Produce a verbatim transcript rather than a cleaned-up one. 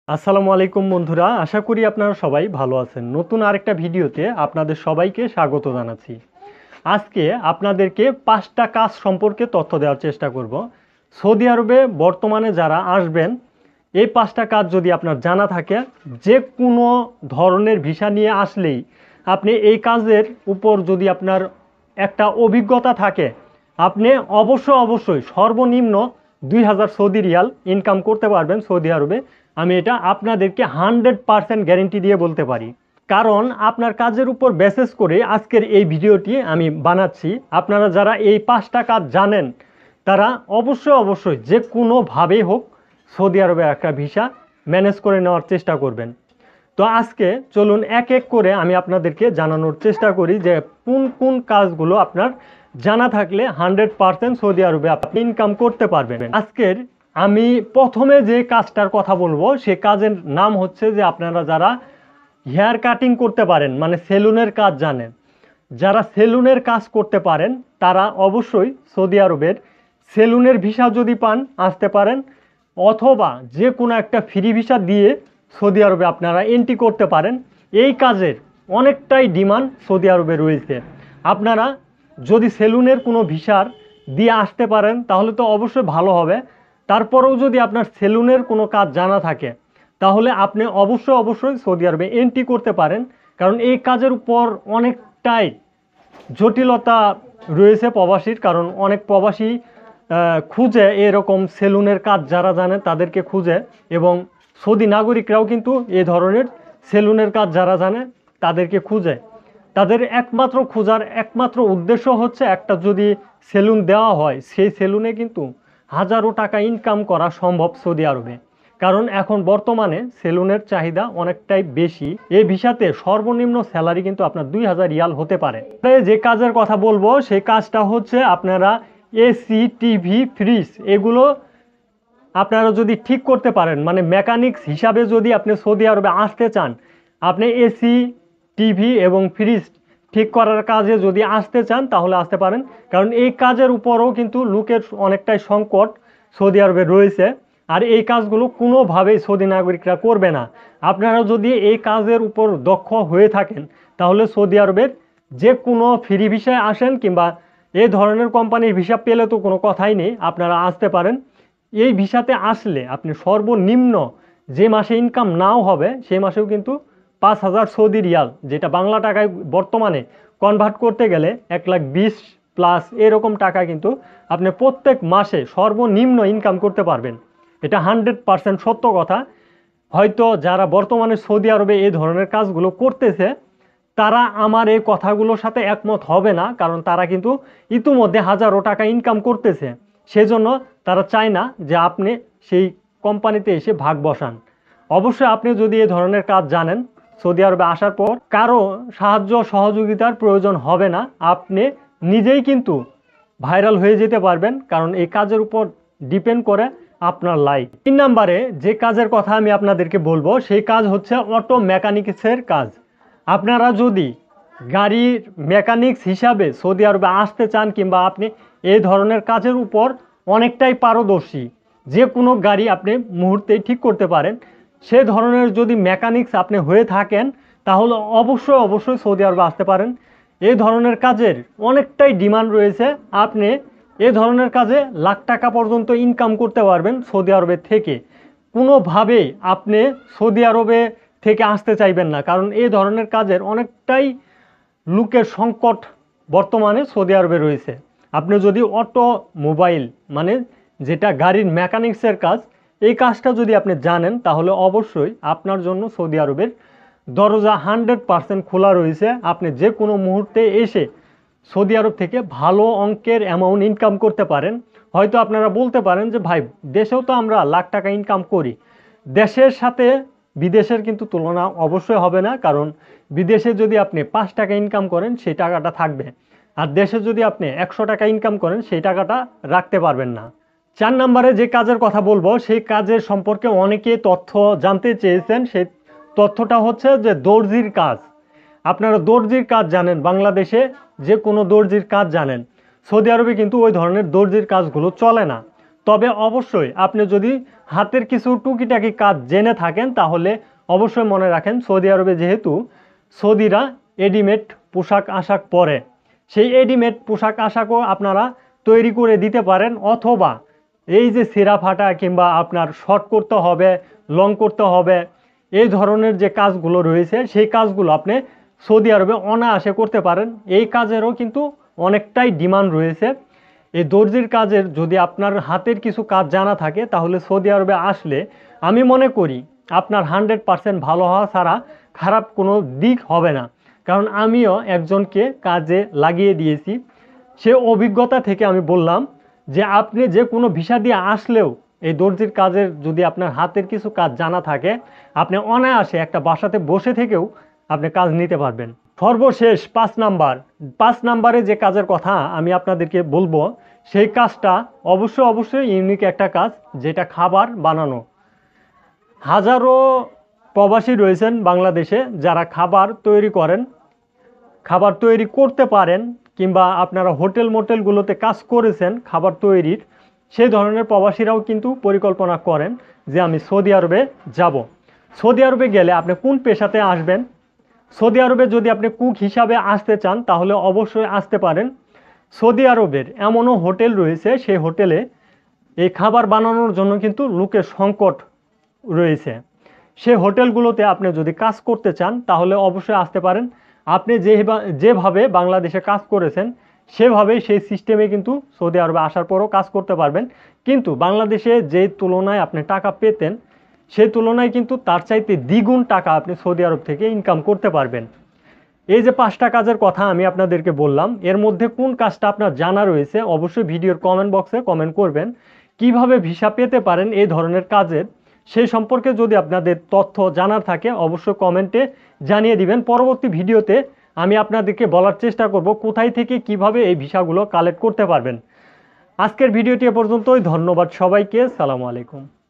আসসালামু আলাইকুম বন্ধুরা, আশা করি আপনারা সবাই ভালো আছেন। নতুন আরেকটা ভিডিওতে আপনাদের সবাইকে স্বাগত জানাচ্ছি। আজকে আপনাদেরকে পাঁচটা কাজ সম্পর্কে তথ্য দেওয়ার চেষ্টা করব। সৌদি আরবে বর্তমানে যারা আসবেন, এই পাঁচটা কাজ যদি আপনার জানা থাকে, যে কোনো ধরনের ভিসা নিয়ে আসলেই আপনি এই কাজের উপর যদি আপনার একটা অভিজ্ঞতা থাকে, আপনি অবশ্যই অবশ্যই সর্বনিম্ন দুই হাজার সৌদি রিয়াল ইনকাম করতে পারবেন সৌদি আরবে। আমি এটা আপনাদেরকে হান্ড্রেড পারসেন্ট গ্যারেন্টি দিয়ে বলতে পারি, কারণ আপনার কাজের উপর বেসিস করে আজকের এই ভিডিওটি আমি বানাচ্ছি। আপনারা যারা এই পাঁচটা কাজ জানেন, তারা অবশ্যই অবশ্যই যে কোনোভাবেই হোক সৌদি আরবে একটা ভিসা ম্যানেজ করে নেওয়ার চেষ্টা করবেন। তো আজকে চলুন এক এক করে আমি আপনাদেরকে জানানোর চেষ্টা করি যে কোন কোন কাজগুলো আপনার জানা থাকলে হান্ড্রেড পারসেন্ট সৌদি আরবে আপনি ইনকাম করতে পারবেন। আজকের আমি প্রথমে যে কাজটার কথা বলবো, সে কাজের নাম হচ্ছে যে আপনারা যারা হেয়ার কাটিং করতে পারেন, মানে সেলুনের কাজ জানেন, যারা সেলুনের কাজ করতে পারেন তারা অবশ্যই সৌদি আরবের সেলুনের ভিসা যদি পান আসতে পারেন, অথবা যে কোনো একটা ফ্রি ভিসা দিয়ে সৌদি আরবে আপনারা এন্ট্রি করতে পারেন। এই কাজের অনেকটাই ডিমান্ড সৌদি আরবে রয়েছে। আপনারা যদি সেলুনের কোনো ভিসার দিয়ে আসতে পারেন তাহলে তো অবশ্যই ভালো হবে। তারপরেও যদি আপনার সেলুনের কোনো কাজ জানা থাকে তাহলে আপনি অবশ্যই অবশ্যই সৌদি আরবে এন্ট্রি করতে পারেন, কারণ এই কাজের উপর অনেকটাই জটিলতা রয়েছে প্রবাসীর। কারণ অনেক প্রবাসী খুঁজে এরকম সেলুনের কাজ, যারা জানে তাদেরকে খুঁজে, এবং সৌদি নাগরিকরাও কিন্তু এই ধরনের সেলুনের কাজ যারা জানে তাদেরকে খুঁজে। তাদের একমাত্র খোঁজার একমাত্র উদ্দেশ্য হচ্ছে, একটা যদি সেলুন দেওয়া হয় সেই সেলুনে কিন্তু হাজারো টাকা ইনকাম করা সম্ভব সৌদি আরবে, কারণ এখন বর্তমানে সেলুনের চাহিদা অনেকটাই বেশি। এই ভিসাতে সর্বনিম্ন স্যালারি কিন্তু আপনার দুই হাজার রিয়াল হতে পারে। যে কাজের কথা বলবো সেই কাজটা হচ্ছে, আপনারা এসি, টিভি, ফ্রিজ এগুলো আপনারা যদি ঠিক করতে পারেন, মানে মেকানিক্স হিসাবে যদি আপনি সৌদি আরবে আসতে চান, আপনি এসি, টিভি এবং ফ্রিজ ঠিক করার কাজে যদি আসতে চান তাহলে আসতে পারেন, কারণ এই কাজের উপরও কিন্তু লোকের অনেকটাই সংকট সৌদি আরবে রয়েছে। আর এই কাজগুলো কোনোভাবেই সৌদি নাগরিকরা করবে না। আপনারা যদি এই কাজের উপর দক্ষ হয়ে থাকেন তাহলে সৌদি আরবের যে কোনো ফ্রি ভিসায় আসেন, কিংবা এই ধরনের কোম্পানির ভিসা পেলে তো কোনো কথাই নেই, আপনারা আসতে পারেন। এই ভিসাতে আসলে আপনি সর্বনিম্ন যে মাসে ইনকাম নাও হবে সেই মাসেও কিন্তু পাঁচ হাজার সৌদি রিয়াল, যেটা বাংলা টাকায় বর্তমানে কনভার্ট করতে গেলে এক লাখ বিশ প্লাস এরকম টাকা কিন্তু আপনি প্রত্যেক মাসে সর্বনিম্ন ইনকাম করতে পারবেন। এটা হান্ড্রেড পারসেন্ট সত্য কথা। হয়তো যারা বর্তমানে সৌদি আরবে এই ধরনের কাজগুলো করতেছে তারা আমার এই কথাগুলোর সাথে একমত হবে না, কারণ তারা কিন্তু ইতিমধ্যে হাজারো টাকা ইনকাম করতেছে। সেজন্য তারা চায় না যে আপনি সেই কোম্পানিতে এসে ভাগ বসান। অবশ্যই আপনি যদি এই ধরনের কাজ জানেন, সৌদি আরবে আসার পর কারো সাহায্য সহযোগিতার প্রয়োজন হবে না, আপনি নিজেই কিন্তু ভাইরাল হয়ে যেতে পারবেন, কারণ এই কাজের উপর ডিপেন্ড করে আপনার লাইফ। তিন নম্বরে যে কাজের কথা আমি আপনাদেরকে বলবো সেই কাজ হচ্ছে অটো মেকানিক্সের কাজ। আপনারা যদি গাড়ির মেকানিক্স হিসাবে সৌদি আরবে আসতে চান, কিংবা আপনি এই ধরনের কাজের উপর অনেকটাই পারদর্শী, যে কোনো গাড়ি আপনি মুহূর্তেই ঠিক করতে পারেন, সে ধরনের যদি মেকানিক্স আপনি হয়ে থাকেন তাহলে অবশ্যই অবশ্যই সৌদি আরবে আসতে পারেন। এই ধরনের কাজের অনেকটাই ডিমান্ড রয়েছে। আপনি এই ধরনের কাজে লাখ টাকা পর্যন্ত ইনকাম করতে পারবেন সৌদি আরবের থেকে। কোনোভাবেই আপনি সৌদি আরবে থেকে আসতে চাইবেন না, কারণ এই ধরনের কাজের অনেকটাই লোকের সংকট বর্তমানে সৌদি আরবে রয়েছে। আপনি যদি অটো মোবাইল, মানে যেটা গাড়ির মেকানিক্সের কাজ, এই কাজটা যদি আপনি জানেন তাহলে অবশ্যই আপনার জন্য সৌদি আরবের দরজা হান্ড্রেড পারসেন্ট খোলা রয়েছে। আপনি যে কোনো মুহূর্তে এসে সৌদি আরব থেকে ভালো অঙ্কের অ্যামাউন্ট ইনকাম করতে পারেন। হয়তো আপনারা বলতে পারেন যে ভাই, দেশেও তো আমরা লাখ টাকা ইনকাম করি। দেশের সাথে বিদেশের কিন্তু তুলনা অবশ্যই হবে না, কারণ বিদেশে যদি আপনি পাঁচ টাকা ইনকাম করেন সেই টাকাটা থাকবে, আর দেশে যদি আপনি একশো টাকা ইনকাম করেন সেই টাকাটা রাখতে পারবেন না। চার নম্বরে যে কাজের কথা বলবো সেই কাজের সম্পর্কে অনেকে তথ্য জানতে চেয়েছেন। সেই তথ্যটা হচ্ছে যে দর্জির কাজ। আপনারা দর্জির কাজ জানেন, বাংলাদেশে যে কোনো দর্জির কাজ জানেন, সৌদি আরবে কিন্তু ওই ধরনের দর্জির কাজগুলো চলে না। তবে অবশ্যই আপনি যদি হাতের কিছু টুকিটাকি কাজ জেনে থাকেন তাহলে অবশ্যই মনে রাখেন, সৌদি আরবে যেহেতু সৌদিরা রেডিমেড পোশাক আশাক পরে, সেই রেডিমেড পোশাক আশাকও আপনারা তৈরি করে দিতে পারেন, অথবা এই যে ছেঁড়া ফাটা কিংবা আপনার শর্ট করতে হবে, লং করতে হবে, এই ধরনের যে কাজগুলো রয়েছে সেই কাজগুলো আপনি সৌদি আরবে অনায়াসে করতে পারেন। এই কাজেরও কিন্তু অনেকটাই ডিমান্ড রয়েছে। এই দর্জির কাজের যদি আপনার হাতের কিছু কাজ জানা থাকে তাহলে সৌদি আরবে আসলে আমি মনে করি আপনার হান্ড্রেড পারসেন্ট ভালো হওয়া ছাড়া খারাপ কোনো দিক হবে না। কারণ আমিও একজনকে কাজে লাগিয়ে দিয়েছি, সে অভিজ্ঞতা থেকে আমি বললাম যে আপনি যে কোনো ভিসা দিয়ে আসলেও এই দর্জির কাজের যদি আপনার হাতের কিছু কাজ জানা থাকে আপনি অনায়াসে একটা বাসাতে বসে থেকেও আপনি কাজ নিতে পারবেন। সর্বশেষ পাঁচ নাম্বার পাঁচ নাম্বারে যে কাজের কথা আমি আপনাদেরকে বলবো সেই কাজটা অবশ্যই অবশ্যই ইউনিক একটা কাজ, যেটা খাবার বানানো। হাজারো প্রবাসী রয়েছেন বাংলাদেশে যারা খাবার তৈরি করেন, খাবার তৈরি করতে পারেন, কিংবা আপনারা হোটেল মোটেলগুলোতে কাজ করেছেন খাবার তৈরির, সেই ধরনের প্রবাসীরাও কিন্তু পরিকল্পনা করেন যে আমি সৌদি আরবে যাব। সৌদি আরবে গেলে আপনি কোন পেশাতে আসবেন? সৌদি আরবে যদি আপনি কুক হিসাবে আসতে চান তাহলে অবশ্যই আসতে পারেন। সৌদি আরবের এমনও হোটেল রয়েছে, সেই হোটেলে এই খাবার বানানোর জন্য কিন্তু লোকের সংকট রয়েছে। সেই হোটেলগুলোতে আপনি যদি কাজ করতে চান তাহলে অবশ্যই আসতে পারেন। আপনি যে যেভাবে বাংলাদেশে কাজ করেছেন সেভাবেই সেই সিস্টেমে কিন্তু সৌদি আরবে আসার পরও কাজ করতে পারবেন, কিন্তু বাংলাদেশে যে তুলনায় আপনি টাকা পেতেন সেই তুলনায় কিন্তু তার চাইতে দ্বিগুণ টাকা আপনি সৌদি আরব থেকে ইনকাম করতে পারবেন। এই যে পাঁচটা কাজের কথা আমি আপনাদেরকে বললাম, এর মধ্যে কোন কাজটা আপনার জানা রয়েছে অবশ্যই ভিডিওর কমেন্ট বক্সে কমেন্ট করবেন। কিভাবে ভিসা পেতে পারেন এই ধরনের কাজের সেই সম্পর্কে যদি আপনাদের তথ্য জানার থাকে অবশ্যই কমেন্টে জানিয়ে দিবেন। পরবর্তী ভিডিওতে আমি আপনাদেরকে বলার চেষ্টা করব কোথায় থেকে কিভাবে এই ভিসাগুলো কালেক্ট করতে পারবেন। আজকের ভিডিওটি এ পর্যন্তই। ধন্যবাদ সবাইকে। সালামু আলাইকুম।